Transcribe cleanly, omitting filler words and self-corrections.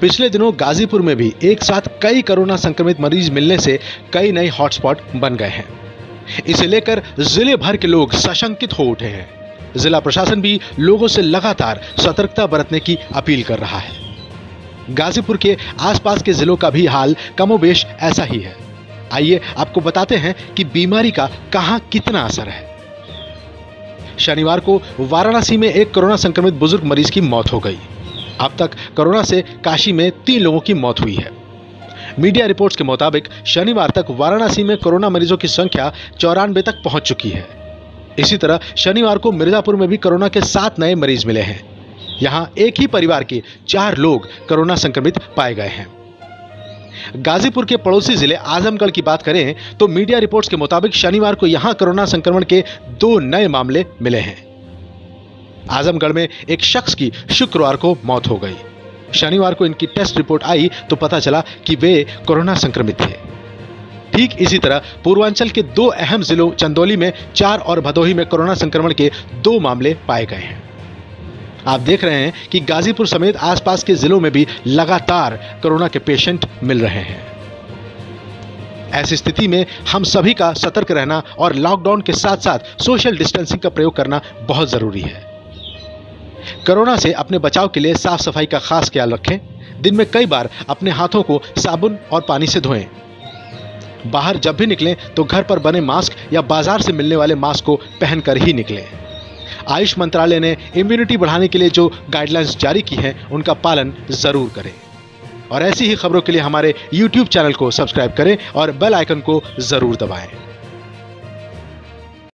पिछले दिनों गाजीपुर में भी एक साथ कई कोरोना संक्रमित मरीज मिलने से कई नए हॉटस्पॉट बन गए हैं। इसे लेकर जिले भर के लोग सशंकित हो उठे हैं। जिला प्रशासन भी लोगों से लगातार सतर्कता बरतने की अपील कर रहा है। गाजीपुर के आसपास के जिलों का भी हाल कमोबेश ऐसा ही है। आइए आपको बताते हैं कि बीमारी का कहां कितना असर है। शनिवार को वाराणसी में एक कोरोना संक्रमित बुजुर्ग मरीज की मौत हो गई। अब तक कोरोना से काशी में 3 लोगों की मौत हुई है। मीडिया रिपोर्ट्स के मुताबिक शनिवार तक वाराणसी में कोरोना मरीजों की संख्या 94 तक पहुंच चुकी है। इसी तरह शनिवार को मिर्जापुर में भी कोरोना के 7 नए मरीज मिले हैं। यहां एक ही परिवार के 4 लोग कोरोना संक्रमित पाए गए हैं। गाजीपुर के पड़ोसी जिले आजमगढ़ की बात करें तो मीडिया रिपोर्ट्स के मुताबिक शनिवार को यहां कोरोना संक्रमण के 2 नए मामले मिले हैं। आजमगढ़ में एक शख्स की शुक्रवार को मौत हो गई। शनिवार को इनकी टेस्ट रिपोर्ट आई तो पता चला कि वे कोरोना संक्रमित थे। ठीक इसी तरह पूर्वांचल के 2 अहम जिलों चंदौली में 4 और भदोही में कोरोना संक्रमण के 2 मामले पाए गए हैं। आप देख रहे हैं कि गाजीपुर समेत आसपास के जिलों में भी लगातार कोरोना के पेशेंट मिल रहे हैं। ऐसी स्थिति में हम सभी का सतर्क रहना और लॉकडाउन के साथ साथ सोशल डिस्टेंसिंग का प्रयोग करना बहुत जरूरी है। कोरोना से अपने बचाव के लिए साफ सफाई का खास ख्याल रखें। दिन में कई बार अपने हाथों को साबुन और पानी से धोएं। बाहर जब भी निकलें तो घर पर बने मास्क या बाजार से मिलने वाले मास्क को पहनकर ही निकलें। आयुष मंत्रालय ने इम्यूनिटी बढ़ाने के लिए जो गाइडलाइंस जारी की हैं उनका पालन जरूर करें। और ऐसी ही खबरों के लिए हमारे YouTube चैनल को सब्सक्राइब करें और बेल आइकन को जरूर दबाएं।